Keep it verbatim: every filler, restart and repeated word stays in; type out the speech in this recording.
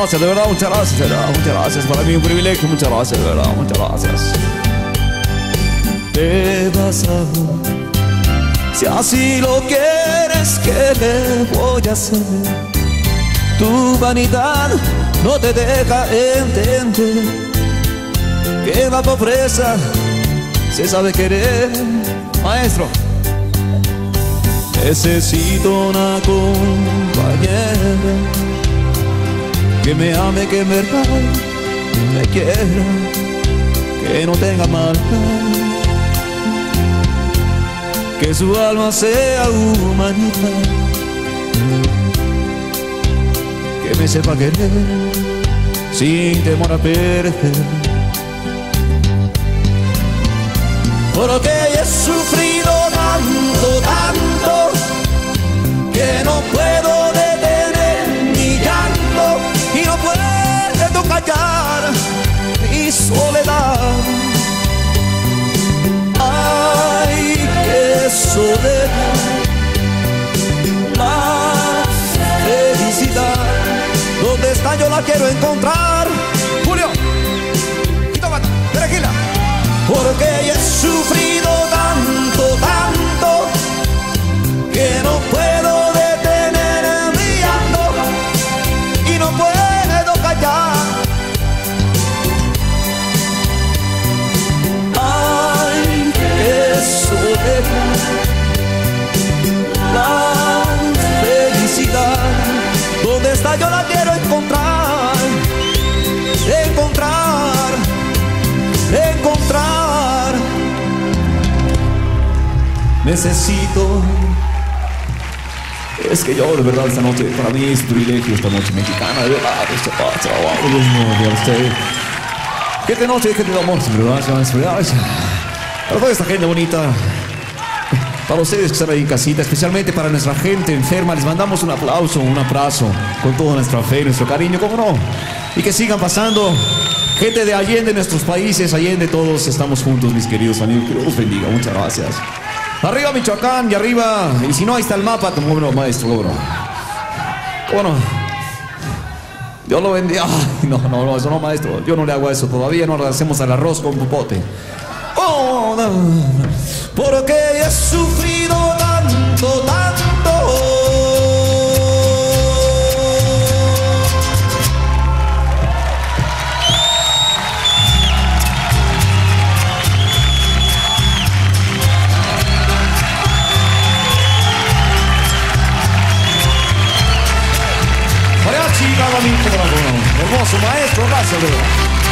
gracias, de verdad, muchas gracias, de verdad, muchas gracias. Para mí un privilegio, muchas gracias, de verdad, muchas gracias. Te vas a... Si así lo quieres, ¿qué le voy a hacer? Tu vanidad no te deja entender que la pobreza se sabe querer. Maestro, necesito una compañera que me ame, que me regale, me quiera, que no tenga maldad, que su alma sea humanidad, que me sepa querer sin temor a perder. Porque he sufrido tanto, tanto, que no puedo detener mi llanto y no puedo callar mi soledad. Ay, qué soledad, la felicidad, ¿dónde está? Yo la quiero encontrar. Julio, y tómate, perejila. Porque he sufrido tanto, tanto, que no puedo detener mi llanto y no puedo callar. Ay, qué soledad, la felicidad, ¿dónde está? Yo la quiero encontrar, encontrar, encontrar. Necesito. Es que yo, de verdad, esta noche, para mí es un privilegio, esta noche mexicana, de verdad, esta noche, wow, Dios mío, de usted. Que esta noche, que te da amor, de verdad, para toda esta gente bonita, para ustedes que están ahí en casita, especialmente para nuestra gente enferma, les mandamos un aplauso, un abrazo, con toda nuestra fe, nuestro cariño, cómo no, y que sigan pasando. Gente de Allende, nuestros países, Allende, todos estamos juntos, mis queridos amigos, que Dios los bendiga, muchas gracias. Arriba Michoacán y arriba, y si no, ahí está el mapa, cómo no, maestro, cómo no. Cómo no. Dios lo bendiga. Ay, no, no, no, eso no, maestro, yo no le hago eso, todavía no le hacemos al arroz con popote. Oh, no. Porque he sufrido tanto, tanto. Hermoso maestro, gracias, bro.